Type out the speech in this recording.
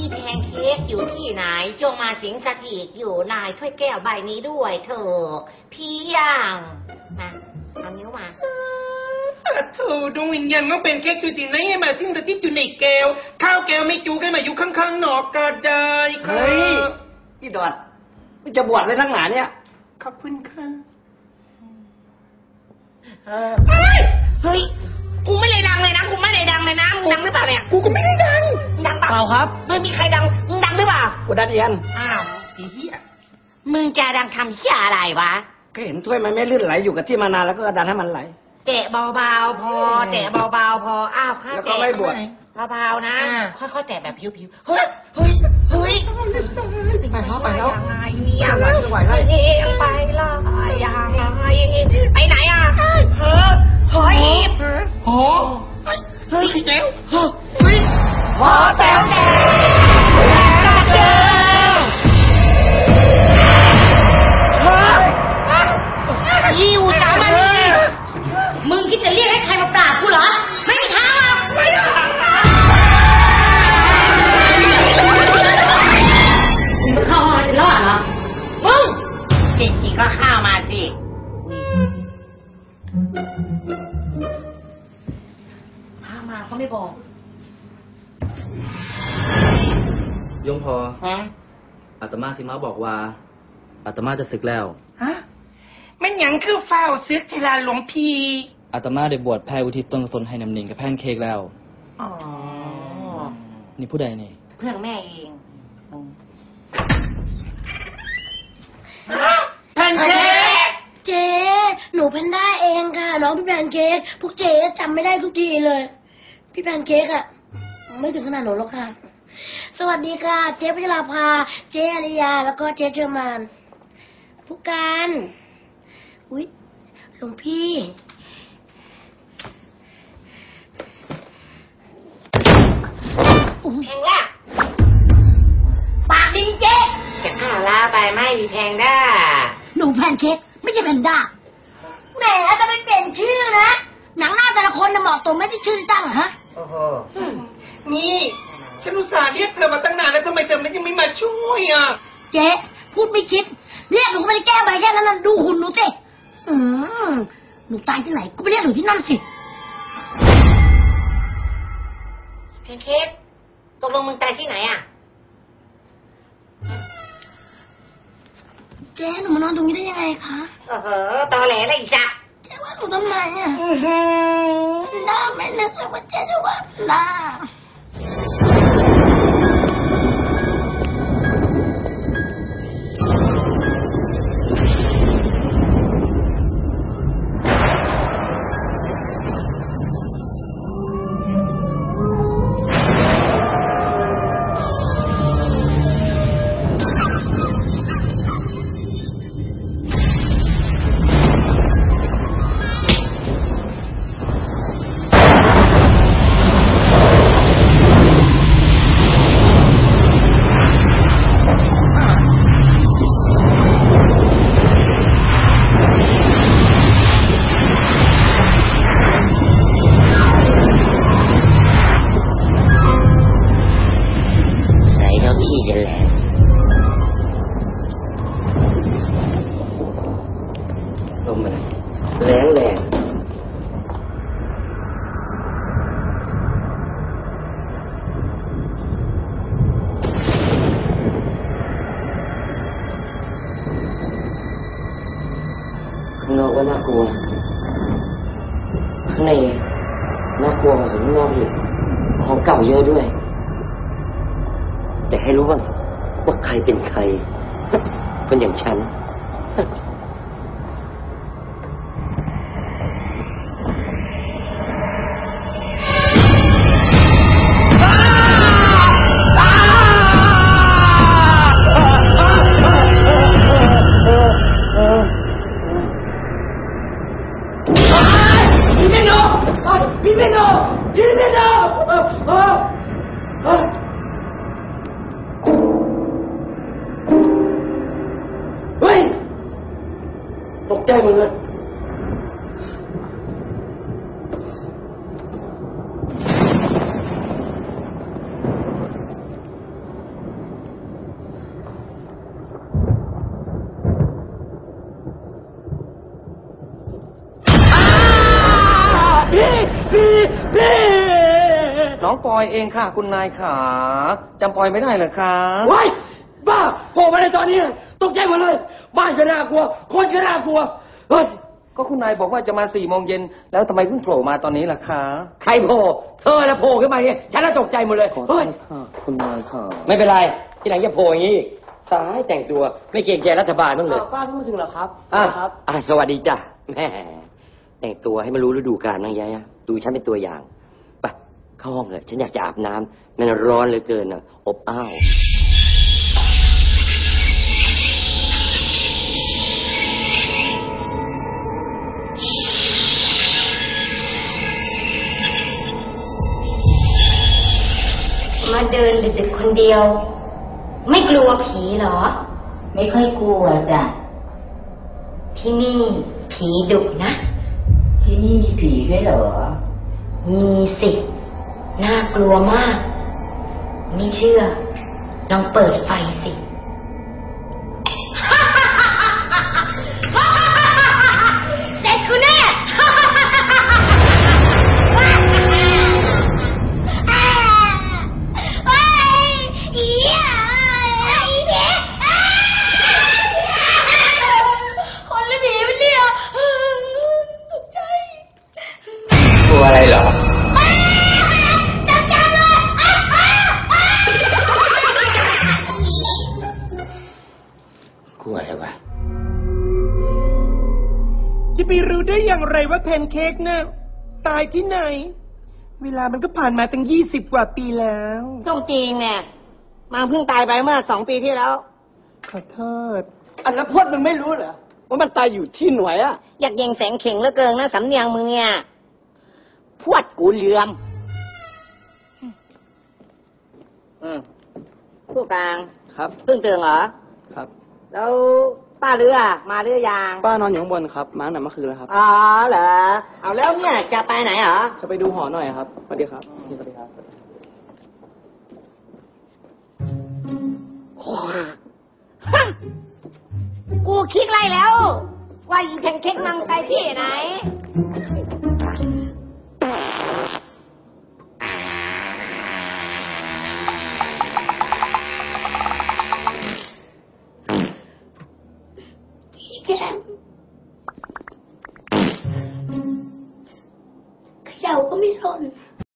แพนเค้กอยู่ที่ไหนจงมาสิงสถิตอยู่นายถ้วยแก้วใบนี้ด้วยเถอะพี่ย่างมาเอานิ้วมาโธ่ดวงวิญญาณว่าเป็นเค้กอยู่ที่ไหนให้มาสิงสถิตอยู่ในแก้วข้าวแก้วไม่จูกันมาอยู่ข้างๆนอกก็ได้ค่ะเฮ้ยพี่ดอดไม่จะบวชเลยทั้งหนาเนี่ยขอบคุณค่ะเฮ้ยกูไม่ได้ดังเลยนะกูไม่ได้ดังเลยนะมึงดังหรือเปล่าเนี่ยกูก็ไม่ได้ดังดังเปล่าครับไม่มีใครดังมึงดังหรือเปล่ากูดันเอียนอ้าวไอ้เหี้ยมึงจะดังทำเหี้ยอะไรวะก็เห็นถ้วยมันไม่ลื่นไหลอยู่กับที่มานานแล้วก็ดันให้มันไหลเตะเบาๆพอเตะเบาๆพออ้าวข้าแล้วก็ไม่บวชเบาๆนะค่อยๆแตะแบบผิวๆเฮ้ยไปแล้วยังไงเนี่ยไหวแล้วไปละยังไงไปไหนอ่ะเฮ้ยเจ้าพอแต๋วแดงเจอยิวตามมาดิมึงคิดจะเรียกให้ใครมาปราบกูเหรอไม่มีทางไม่ได้มึงเข้ามาจะรอดเหรอมึงจริงๆก็เข้ามาสิพามาเขาไม่บอกยงพออาตมาสิมาบอกว่าอาตมาจะศึกแล้วฮะมันหยังคือเฝ้าซึกทีละหลวงพี่อาตมาได้บวชแผ่อุทิศตนตนให้น้ำหนิงกับแพนเค้กแล้วอ๋อนี่ผู้ใดนี่เพื่อนแม่เองแพนเค้กเจ๊หนูแพนด้าเองค่ะน้องพี่แพนเค้กพวกเจ๊จำไม่ได้ทุกทีเลยพี่แพนเค้กอะไม่ถึงขนาดหนูหรอกค่ะสวัสดีค่ะเจ๊พัชราภาเจ๊อาริยาแล้วก็เจ๊เชอร์มานผู้การอุ๊ยหลวงพี่แพงล่ะปากดีเจ๊จะฆ่าลาไปไม่มีแพงด้าหนูแพนเค้กไม่ใช่แพนด้าแหมจะไม่เปลี่ยนชื่อนะหนังหน้าแต่ละคนเหมาะสมไม่ได้ชื่อตั้งฮะโอ้โหนี่ฉันอุตส่าห์เรียกเธอมาตั้งนานแล้วทำไมเธอยังไม่มาช่วยอ่ะเจ๊พูดไม่คิดเรียกหนูไม่ได้แก้ใบแค่นั้นดูหุ่นหนูสิหนูตายที่ไหนก็ไปเรียกหนูที่นั่นสิแพนเค้กตกลงมึงตายที่ไหนอ่ะเจ๊หนูมานอนตรงนี้ได้ยังไงคะตอแหลอะไรอีกจ้ะเจ๊ว่าหนูทำไมอ่ะน่าไม่นึกเลยว่าเจ๊จะว่าน่าข้างนอกก็น่ากลัวข้างในน่ากลัวกว่าข้างนอกอีกของเก่าเยอะด้วยแต่ให้รู้ว่าใครเป็นใครคนอย่างฉันตกใจหมดเลยปอยเองค่ะ คุณนายขาจำปอยไม่ได้เหรอคะว้ายบ้าโผล่มาในตอนนี้เลยตกใจหมดเลย บ้านก็น่ากลัว คนก็น่ากลัว เฮ้ยก็คุณนายบอกว่าจะมา4 โมงเย็นแล้วทำไมเพิ่งโผล่มาตอนนี้ล่ะคะใครโผล่เธอน่ะโผล่ขึ้นมาเนี่ยฉันน่ะตกใจหมดเลย เฮ้ยคุณนายค่ะไม่เป็นไร ที่หลังจะโผล่อย่างนี้อีกตายแต่งตัวไม่เกรงใจรัฐบาลบ้างเลยป้าเพิ่งมาถึงเหรอครับสวัสดีจ้ะแหม่แต่งตัวให้มันรู้ฤดูกาลบ้างยายอะดูฉันเป็นตัวอย่างไปเข้าห้องเถอะฉันอยากจะอาบน้ำมันร้อนเหลือเกินอะอบอ้าวมาเดินดึกๆคนเดียว ไม่กลัวผีเหรอไม่ค่อยกลัวจ้ะที่นี่ผีดุนะที่นี่มีผีด้วยเหรอมีสิน่ากลัวมาก ไม่เชื่อ ลองเปิดไฟสิ เสร็จกูแน่คนหรือผีมันเนี่ยตกใจกลัวอะไรเหรอจังเลยกลัวอะไรวะจะไปรู้ได้อย่างไรว่าแพนเค้กน่ะตายที่ไหน เวลามันก็ผ่านมาตั้ง20 กว่าปีแล้วส้มจีนเนี่ยมันเพิ่งตายไปเมื่อ2 ปีที่แล้วขอโทษอันนั้นพจน์มึงไม่รู้เหรอว่ามันตายอยู่ที่หน่วยอะอยากเย่งแสงเข่งเหลือเกินนะสำเนียงมึงเนี่ยพวดกูเหลื่อมผู้กลางครับเพิ่งตื่นเหรอครับแล้วป้าเรือมาหรือยังป้านอนอยู่ข้างบนครับ มาตั้งแต่เมื่อคืนแล้วครับอ๋อเหรอ เอาแล้วเนี่ยจะไปไหนเหรอจะไปดูหอหน่อยครับ สวัสดีครับ สวัสดีครับกูคิดไรแล้ว ว่าอีแพนเค้กมันไปที่ไหน